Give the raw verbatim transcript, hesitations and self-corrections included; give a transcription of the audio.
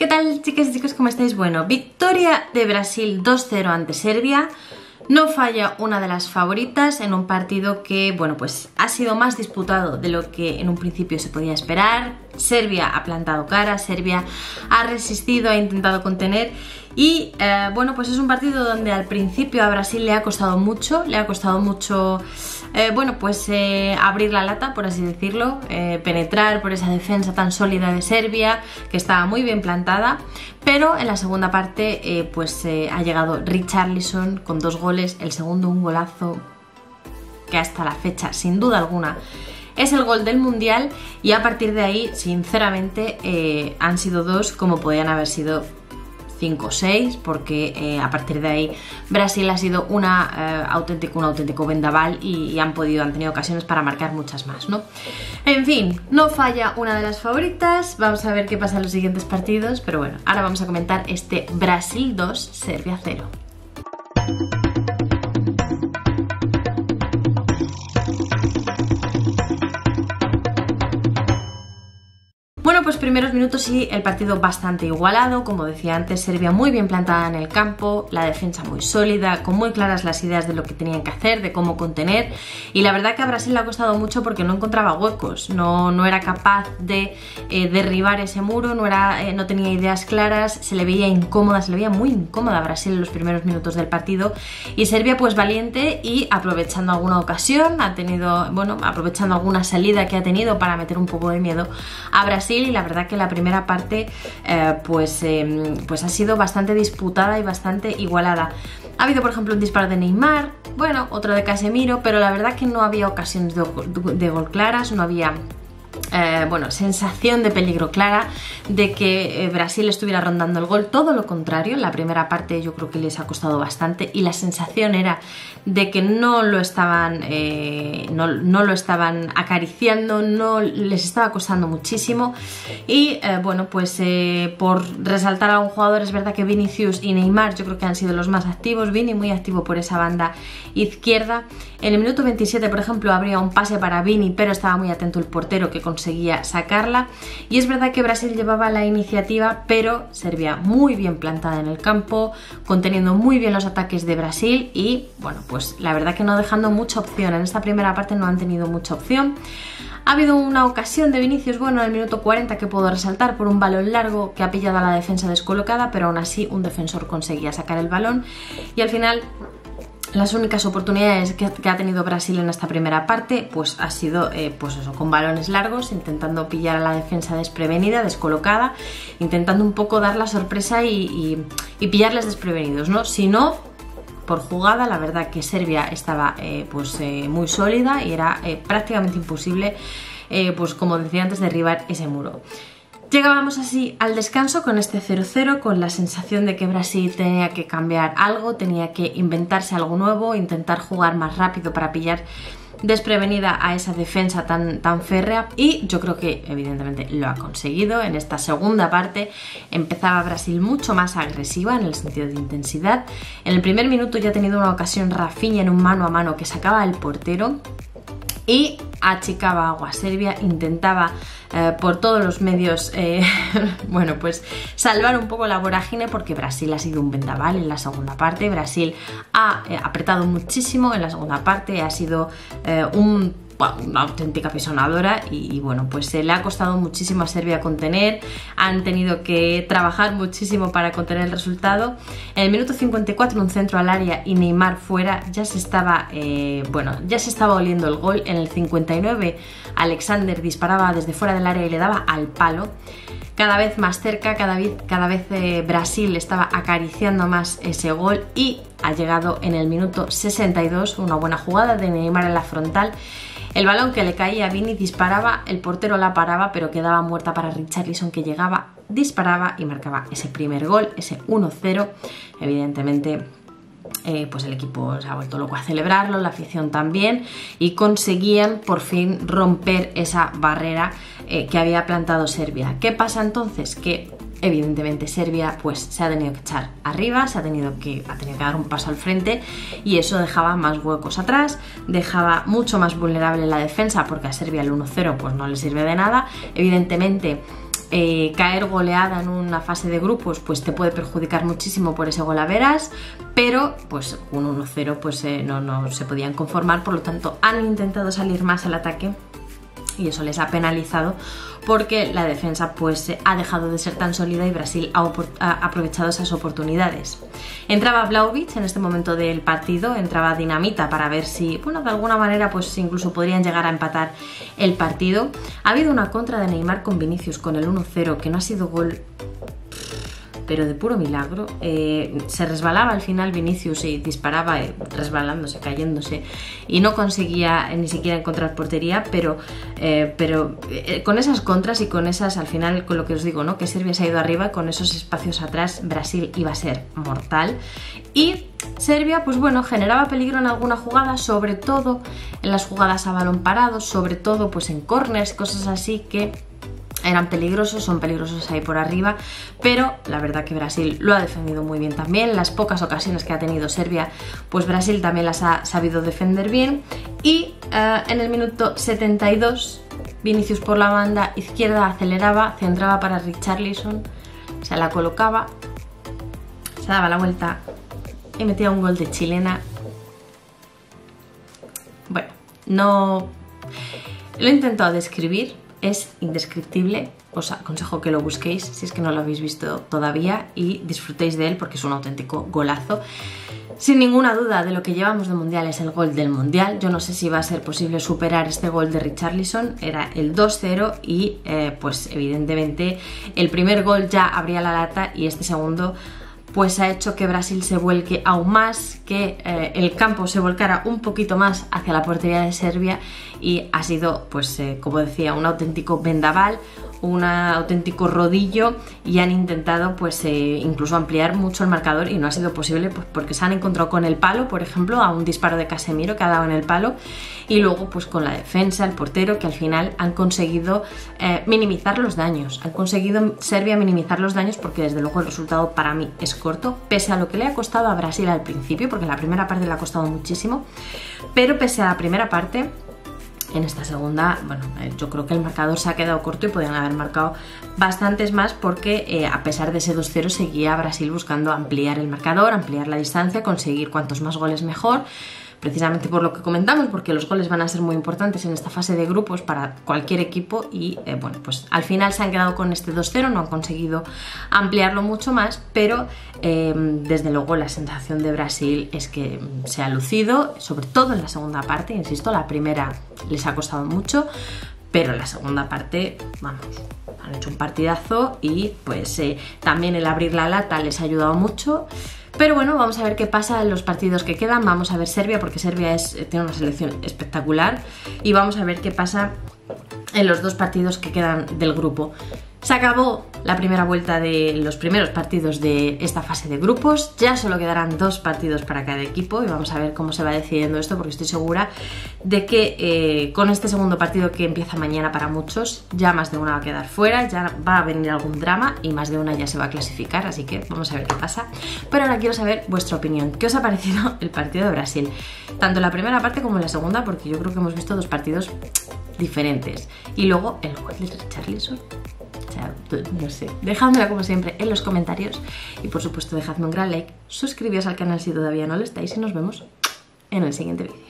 ¿Qué tal, chicas y chicos? ¿Cómo estáis? Bueno, victoria de Brasil dos cero ante Serbia. No falla una de las favoritas en un partido que, bueno, pues ha sido más disputado de lo que en un principio se podía esperar. Serbia ha plantado cara, Serbia ha resistido, ha intentado contener y, eh, bueno, pues es un partido donde al principio a Brasil le ha costado mucho, le ha costado mucho, eh, bueno, pues eh, abrir la lata, por así decirlo, eh, penetrar por esa defensa tan sólida de Serbia, que estaba muy bien plantada, pero en la segunda parte, eh, pues eh, ha llegado Richarlison con dos goles, el segundo un golazo que hasta la fecha, sin duda alguna, es el gol del Mundial, y a partir de ahí, sinceramente, eh, han sido dos como podían haber sido cinco o seis, porque eh, a partir de ahí Brasil ha sido una, eh, auténtico, un auténtico vendaval y, y han podido, han tenido ocasiones para marcar muchas más, ¿no? En fin, no falla una de las favoritas, vamos a ver qué pasa en los siguientes partidos, pero bueno, ahora vamos a comentar este Brasil dos, Serbia cero. Bueno, pues primeros minutos y el partido bastante igualado, como decía antes, Serbia muy bien plantada en el campo, la defensa muy sólida, con muy claras las ideas de lo que tenían que hacer, de cómo contener, y la verdad que a Brasil le ha costado mucho porque no encontraba huecos, no, no era capaz de eh, derribar ese muro, no, era, eh, no tenía ideas claras, se le veía incómoda, se le veía muy incómoda a Brasil en los primeros minutos del partido, y Serbia pues valiente y aprovechando alguna ocasión, ha tenido, bueno, aprovechando alguna salida que ha tenido para meter un poco de miedo a Brasil. Y la verdad que la primera parte eh, pues, eh, pues ha sido bastante disputada y bastante igualada. Ha habido, por ejemplo, un disparo de Neymar, bueno, otro de Casemiro, pero la verdad que no había ocasiones de, de gol claras, no había Eh, bueno, sensación de peligro clara, de que eh, Brasil estuviera rondando el gol, todo lo contrario. La primera parte yo creo que les ha costado bastante y la sensación era de que no lo estaban eh, no, no lo estaban acariciando, no les estaba costando muchísimo y eh, bueno, pues eh, por resaltar a un jugador, es verdad que Vinicius y Neymar yo creo que han sido los más activos. Vini muy activo por esa banda izquierda. En el minuto veintisiete, por ejemplo, habría un pase para Vini, pero estaba muy atento el portero que conseguía sacarla, y es verdad que Brasil llevaba la iniciativa, pero Serbia muy bien plantada en el campo, conteniendo muy bien los ataques de Brasil y, bueno, pues la verdad que no dejando mucha opción. En esta primera parte no han tenido mucha opción. Ha habido una ocasión de Vinicius, bueno, en el minuto cuarenta que puedo resaltar por un balón largo que ha pillado a la defensa descolocada, pero aún así un defensor conseguía sacar el balón y al final las únicas oportunidades que, que ha tenido Brasil en esta primera parte pues ha sido eh, pues eso, con balones largos, intentando pillar a la defensa desprevenida, descolocada, intentando un poco dar la sorpresa y, y, y pillarles desprevenidos, ¿no? Si no, por jugada, la verdad que Serbia estaba eh, pues eh, muy sólida y era eh, prácticamente imposible, eh, pues como decía antes, derribar ese muro. Llegábamos así al descanso con este cero cero, con la sensación de que Brasil tenía que cambiar algo, tenía que inventarse algo nuevo, intentar jugar más rápido para pillar desprevenida a esa defensa tan, tan férrea, y yo creo que evidentemente lo ha conseguido. En esta segunda parte empezaba Brasil mucho más agresiva en el sentido de intensidad. En el primer minuto ya ha tenido una ocasión Rafinha en un mano a mano que sacaba el portero y achicaba agua a Serbia, intentaba eh, por todos los medios eh, bueno, pues salvar un poco la vorágine, porque Brasil ha sido un vendaval en la segunda parte. Brasil ha eh, apretado muchísimo en la segunda parte, ha sido eh, un una auténtica pisonadora y, y bueno, pues se le ha costado muchísimo a Serbia contener, han tenido que trabajar muchísimo para contener el resultado. En el minuto cincuenta y cuatro un centro al área y Neymar fuera, ya se estaba eh, bueno, ya se estaba oliendo el gol. En el cincuenta y nueve Alexander disparaba desde fuera del área y le daba al palo. Cada vez más cerca, cada vez, cada vez eh, Brasil estaba acariciando más ese gol y ha llegado en el minuto sesenta y dos, una buena jugada de Neymar en la frontal. El balón que le caía a Vini, disparaba, el portero la paraba, pero quedaba muerta para Richarlison, que llegaba, disparaba y marcaba ese primer gol, ese uno cero. Evidentemente, eh, pues el equipo se ha vuelto loco a celebrarlo, la afición también, y conseguían por fin romper esa barrera eh, que había plantado Serbia. ¿Qué pasa entonces? Que evidentemente Serbia pues se ha tenido que echar arriba, se ha tenido que, ha tenido que dar un paso al frente, y eso dejaba más huecos atrás, dejaba mucho más vulnerable la defensa, porque a Serbia el uno cero pues no le sirve de nada. Evidentemente eh, caer goleada en una fase de grupos pues te puede perjudicar muchísimo por ese gol a veras, pero pues un uno cero pues eh, no, no se podían conformar, por lo tanto han intentado salir más al ataque y eso les ha penalizado porque la defensa pues ha dejado de ser tan sólida y Brasil ha, ha aprovechado esas oportunidades. Entraba Vlahovic en este momento del partido, entraba Dinamita para ver si, bueno, de alguna manera pues incluso podrían llegar a empatar el partido. Ha habido una contra de Neymar con Vinicius con el uno cero que no ha sido gol, pero de puro milagro. Eh, se resbalaba al final Vinicius y disparaba eh, resbalándose, cayéndose y no conseguía eh, ni siquiera encontrar portería, pero, eh, pero eh, con esas contras y con esas, al final, con lo que os digo, ¿no? Que Serbia se ha ido arriba, con esos espacios atrás Brasil iba a ser mortal. Y Serbia, pues bueno, generaba peligro en alguna jugada, sobre todo en las jugadas a balón parado, sobre todo pues en corners, cosas así que eran peligrosos, son peligrosos ahí por arriba, pero la verdad que Brasil lo ha defendido muy bien también. Las pocas ocasiones que ha tenido Serbia, pues Brasil también las ha sabido defender bien. Y uh, en el minuto setenta y dos, Vinicius por la banda izquierda aceleraba, centraba para Richarlison, se la colocaba, se daba la vuelta y metía un gol de chilena. Bueno, no lo he intentado describir. Es indescriptible, os aconsejo que lo busquéis si es que no lo habéis visto todavía y disfrutéis de él porque es un auténtico golazo. Sin ninguna duda, de lo que llevamos de mundial es el gol del mundial. Yo no sé si va a ser posible superar este gol de Richarlison, era el dos cero y eh, pues evidentemente el primer gol ya abría la lata y este segundo pues ha hecho que Brasil se vuelque aún más, que eh, el campo se volcara un poquito más hacia la portería de Serbia y ha sido, pues eh, como decía, un auténtico vendaval, un auténtico rodillo y han intentado pues eh, incluso ampliar mucho el marcador y no ha sido posible pues, porque se han encontrado con el palo, por ejemplo, a un disparo de Casemiro que ha dado en el palo y luego pues con la defensa, el portero, que al final han conseguido eh, minimizar los daños, han conseguido Serbia minimizar los daños porque desde luego el resultado para mí es corto, pese a lo que le ha costado a Brasil al principio, porque la primera parte le ha costado muchísimo, pero pese a la primera parte, en esta segunda, bueno, yo creo que el marcador se ha quedado corto y podrían haber marcado bastantes más porque eh, a pesar de ese dos cero seguía Brasil buscando ampliar el marcador, ampliar la distancia, conseguir cuantos más goles mejor, precisamente por lo que comentamos, porque los goles van a ser muy importantes en esta fase de grupos para cualquier equipo y eh, bueno, pues al final se han quedado con este dos cero, no han conseguido ampliarlo mucho más, pero eh, desde luego la sensación de Brasil es que se ha lucido, sobre todo en la segunda parte, insisto, la primera les ha costado mucho, pero en la segunda parte, vamos, han hecho un partidazo y pues eh, también el abrir la lata les ha ayudado mucho. Pero bueno, vamos a ver qué pasa en los partidos que quedan. Vamos a ver Serbia, porque Serbia es, tiene una selección espectacular. Y vamos a ver qué pasa en los dos partidos que quedan del grupo. Se acabó la primera vuelta de los primeros partidos de esta fase de grupos. Ya solo quedarán dos partidos para cada equipo y vamos a ver cómo se va decidiendo esto, porque estoy segura de que eh, con este segundo partido que empieza mañana para muchos, ya más de una va a quedar fuera, ya va a venir algún drama y más de una ya se va a clasificar, así que vamos a ver qué pasa. Pero ahora quiero saber vuestra opinión. ¿Qué os ha parecido el partido de Brasil? Tanto la primera parte como la segunda, porque yo creo que hemos visto dos partidos diferentes. Y luego el gol de Richarlison. O sea, no sé, dejádmela como siempre en los comentarios y por supuesto dejadme un gran like, suscribíos al canal si todavía no lo estáis y nos vemos en el siguiente vídeo.